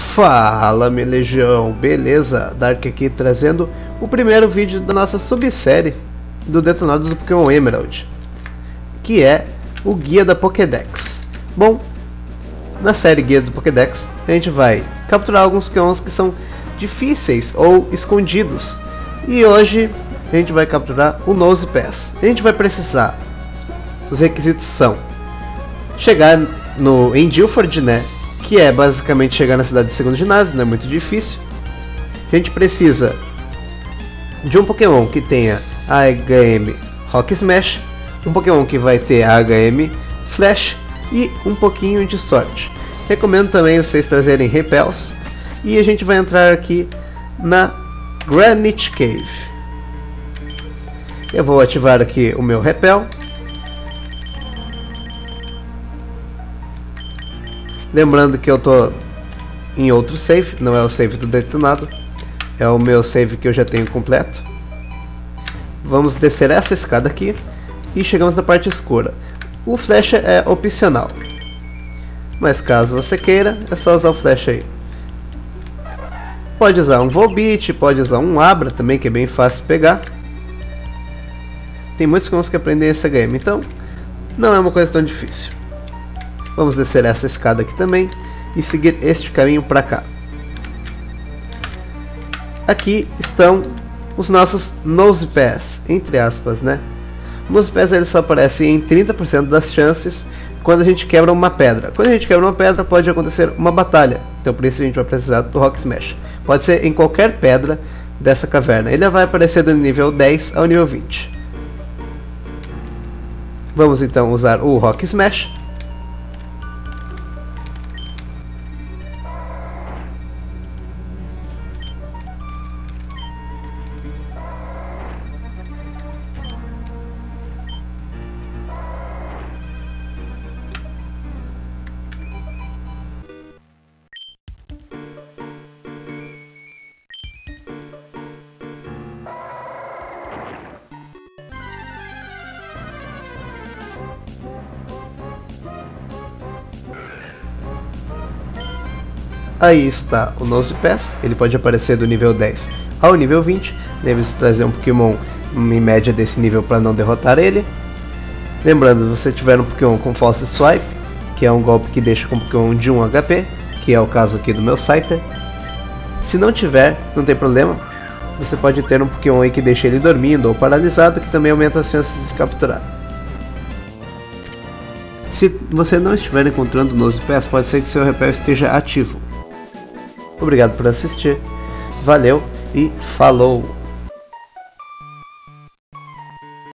Fala, minha legião, beleza? Dark aqui trazendo o primeiro vídeo da nossa subsérie do Detonado do Pokémon Emerald, que é o Guia da Pokédex. Bom, na série Guia do Pokédex a gente vai capturar alguns Pokémons que são difíceis ou escondidos, e hoje a gente vai capturar o Nosepass. A gente vai precisar, os requisitos são chegar em Gilford, né? Que é basicamente chegar na cidade de segundo ginásio, não é muito difícil. A gente precisa de um Pokémon que tenha a HM Rock Smash, um Pokémon que vai ter a HM Flash e um pouquinho de sorte. Recomendo também vocês trazerem Repels. E a gente vai entrar aqui na Granite Cave. Eu vou ativar aqui o meu Repel. Lembrando que eu tô em outro save, não é o save do Detonado, é o meu save que eu já tenho completo. Vamos descer essa escada aqui e chegamos na parte escura. O Flash é opcional, mas caso você queira, é só usar o Flash aí. Pode usar um Volbeat, pode usar um Abra também, que é bem fácil de pegar. Tem muitos Pokémon que aprendem esse HM, então não é uma coisa tão difícil. Vamos descer essa escada aqui também e seguir este caminho para cá. Aqui estão os nossos Nosepass, entre aspas, né? O Nosepass ele só aparece em 30% das chances quando a gente quebra uma pedra. Quando a gente quebra uma pedra pode acontecer uma batalha, então por isso a gente vai precisar do Rock Smash. Pode ser em qualquer pedra dessa caverna. Ele vai aparecer do nível 10 ao nível 20. Vamos então usar o Rock Smash. Aí está o Nosepass, ele pode aparecer do nível 10 ao nível 20. Deve-se trazer um Pokémon em média desse nível para não derrotar ele. Lembrando, se você tiver um Pokémon com False Swipe, que é um golpe que deixa com um Pokémon de 1 HP, que é o caso aqui do meu Scyther. Se não tiver, não tem problema, você pode ter um Pokémon aí que deixa ele dormindo ou paralisado, que também aumenta as chances de capturar. Se você não estiver encontrando o Nosepass, pode ser que seu repel esteja ativo. Obrigado por assistir, valeu e falou!